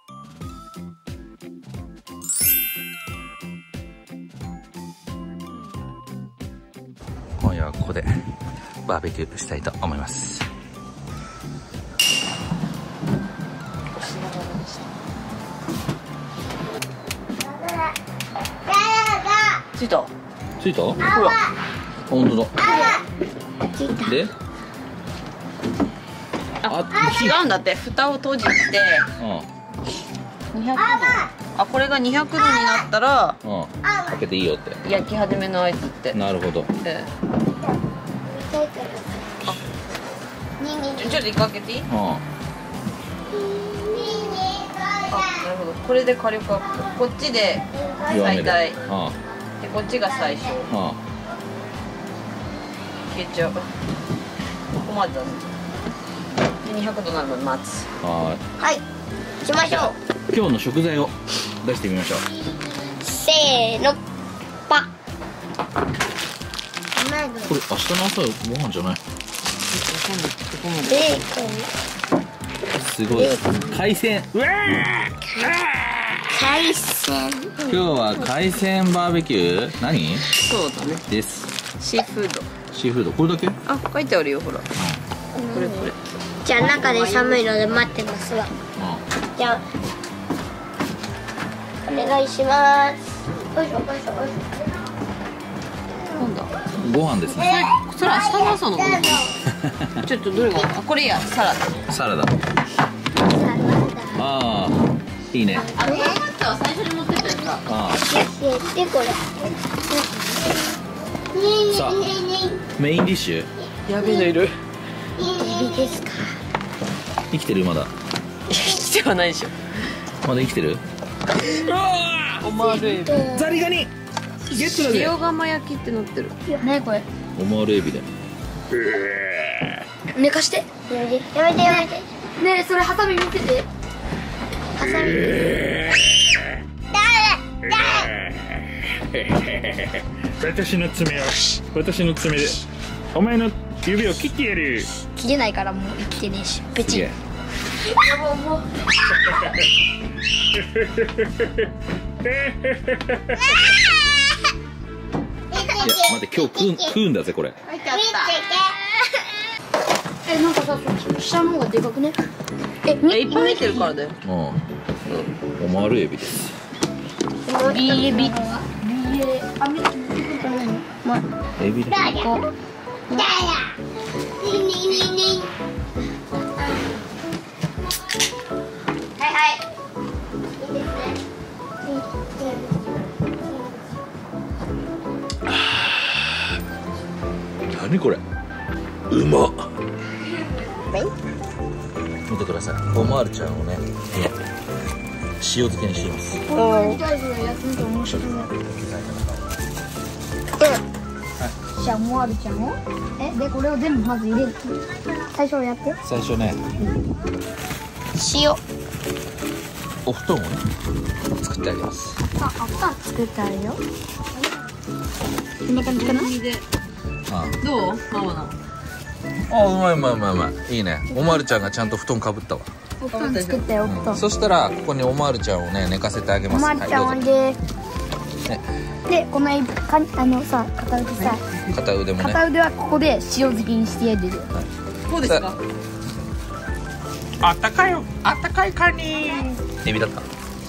今夜はここでバーベキューしたいと思います。 ついた。 ついた？ほら。本当だ。で？ 違うんだって。蓋を閉じて。200度。あ、これが200度になったら。 かけていいよって。 焼き始めの合図って。 なるほど。 ちょっと一回開けていい？あ、なるほど。これで火力アップ。こっちで最大。で、こっちが最小。消えちゃう。ここまでだね。で、200度なるまで待つ。はい。行きましょう。 今日の食材を出してみましょう。 せーの、パ。 これ明日の朝ご飯じゃない？ ベーコン。 すごい。海鮮。うわ海鮮。 今日は海鮮バーベキュー。何？ そうだね。 です。 シーフード。 シーフードこれだけ？ あ、書いてあるよほら。これこれ。 じゃあ中で寒いので待ってますわ。じゃあお願いします。よいしょよいしょよいしょ。 なんだ。 ご飯ですね。 それ明日の朝のご飯。ちょっとどれが？あ、これいいや、サラダ。 サラダ。ああ、いいね。 あ、このマッチは最初に持ってったやつだ。 でこれ。 さあ、メインディッシュ。 やべえのいる。 エビですか。 生きてるまだ。 生きてはないでしょ。 まだ生きてる？ オマールエビ。 ザリガニ。ゲットだぜ。 塩釜焼きってなってる。 ねこれ。 オマールエビだよ。 寝かして。やめてやめてやめて。ねえそれハサミ見てて。ハサミ。 私の爪でお前の指を切ってやる。 切れないからもう生きてねえし。ペチ。 いやもう。 待って、今日食うんだぜこれ。 書いてあった。 なんかさ、下の方がでかくね。 いっぱい入ってるからだよ。 オマールエビです。 ビエビ。 エビだ。何これ。うまっ。見てください。オマールちゃんをね、塩漬けにしています。 じゃあモアルちゃんをでこれを全部まず入れる。最初やって。 最初ね、 塩。 お布団をね作ってあげます。 あ、布団作ってあるよ。こんな感じかな。 どう？ママの。 あ、うまいうまいうまいうまい。いいね。オマールちゃんがちゃんと布団かぶったわ。 お布団作ったよ、お布団。 そしたらここにオマールちゃんをね寝かせてあげます。 おまるちゃんおいで。で、このエビさ、片腕さ。 片腕もね。 片腕はここで塩漬けにしてやる。 そうですか。 あったかいカニ。 エビだった。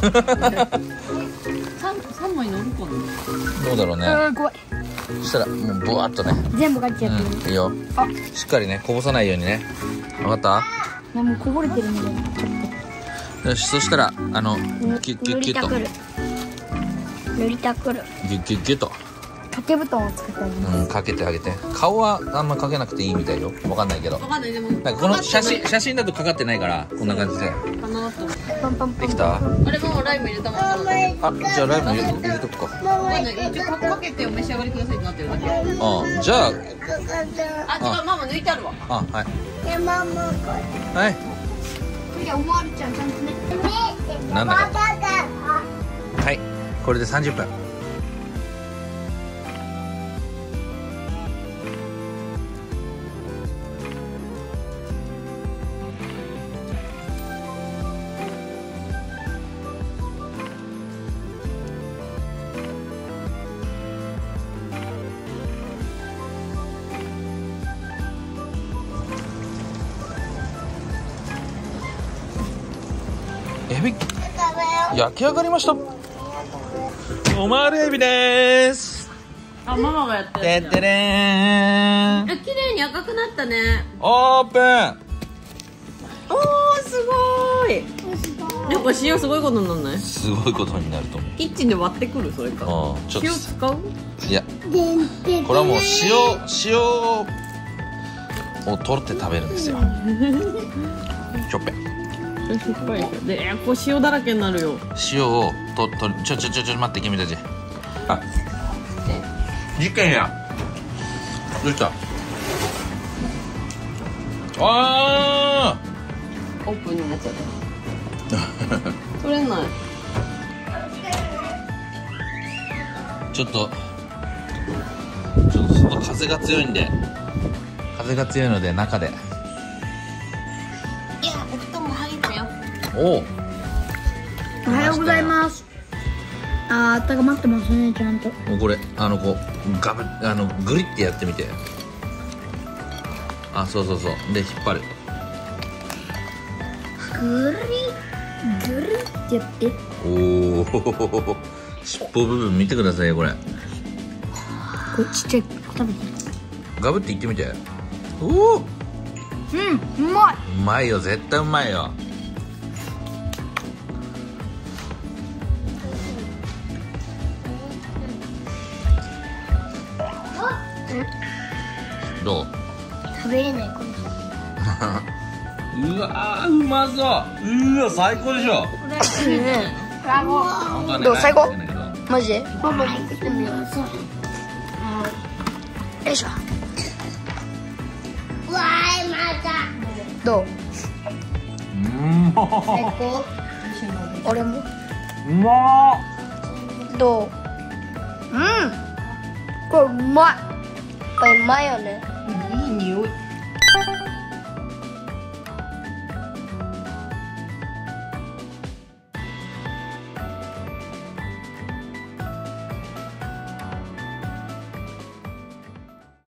三枚乗るかな。 どうだろうね。 怖い。 そしたらもうブワーっとね。 全部かけちゃってる。 いいよ。しっかりねこぼさないようにね。わかった？ いやもうこぼれてるのでちょっよし、そしたらギュッギュッギュッと塗りたくる。 ギュッギュッギュッと掛け布団を作ってあげます。 かけてあげて。顔はあんまかけなくていいみたいよ。わかんないけど。 わかんないでも。 なんかこの写真だとかかってないからこんな感じで。 かなと思って。 パンパンパン。 できた？ あれもうライム入れたもんなので。 あ、じゃあライム入れとくか。 わかんない。一応かけてお召し上がりくださいってなってるだけ。 あ、じゃああ、違うママ抜いてあるわ。 はい。はい。 じゃあおまわりちゃんちゃんとね。 なんだか。はい。これで30分。 エビ焼き上がりました。オマールエビです。 あ、ママがやってる。 てってれーん。 綺麗に赤くなったね。 オープン。 おー、すごい。やっぱ塩すごいことにならない？ すごいことになると思う。 キッチンで割ってくるそれか。 ちょっと塩使う？ いや、これはもう塩を取って食べるんですよ。ちょっぺ。 しょっぱいで、こう塩だらけになるよ。 塩をちょ待って君たち。あ、事件や。どうした？あオープンになっちゃった。取れない。 ちょっと外風が強いんで、風が強いので中で。 いや、お布団も剥げたよ。 おおはようございます。あったかまってますね、ちゃんと。 もうこれこうガブグリってやってみて。あ、そうで引っ張る。 ぐりってやって。 おお、尻尾部分見てくださいよこれ。 これちっちゃい食べて。 ガブっていってみて。おお、 うまい。 うまいよ、絶対うまいよ。どう？ 食べれないこれ。 うわー、うまそう。うわ、最高でしょ。 どう？最高？マジで？ママに食ってみよう。よいしょ。どう？最高？俺も。 うまどう？これうまい。これうまいよね。 いい匂い。